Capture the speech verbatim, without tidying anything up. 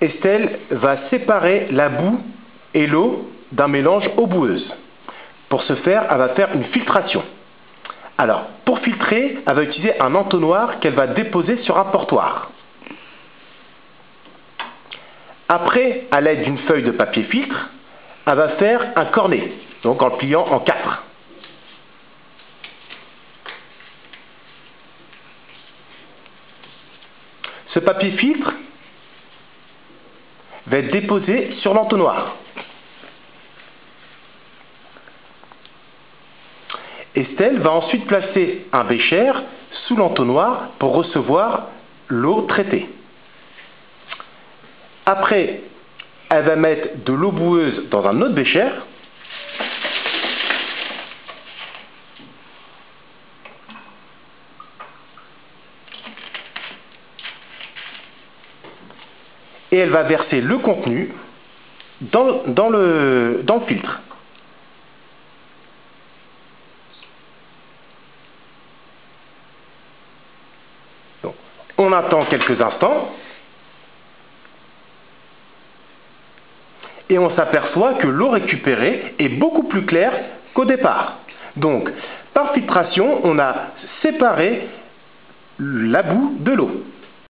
Estelle va séparer la boue et l'eau d'un mélange eau boueuse. Pour ce faire, elle va faire une filtration. Alors, pour filtrer, elle va utiliser un entonnoir qu'elle va déposer sur un portoir. Après, à l'aide d'une feuille de papier filtre, elle va faire un cornet, donc en le pliant en quatre. Ce papier filtre va être déposé sur l'entonnoir. Estelle va ensuite placer un bécher sous l'entonnoir pour recevoir l'eau traitée. Après, elle va mettre de l'eau boueuse dans un autre bécher. Et elle va verser le contenu dans, dans, le, dans le filtre. Donc, on attend quelques instants. Et on s'aperçoit que l'eau récupérée est beaucoup plus claire qu'au départ. Donc, par filtration, on a séparé la boue de l'eau.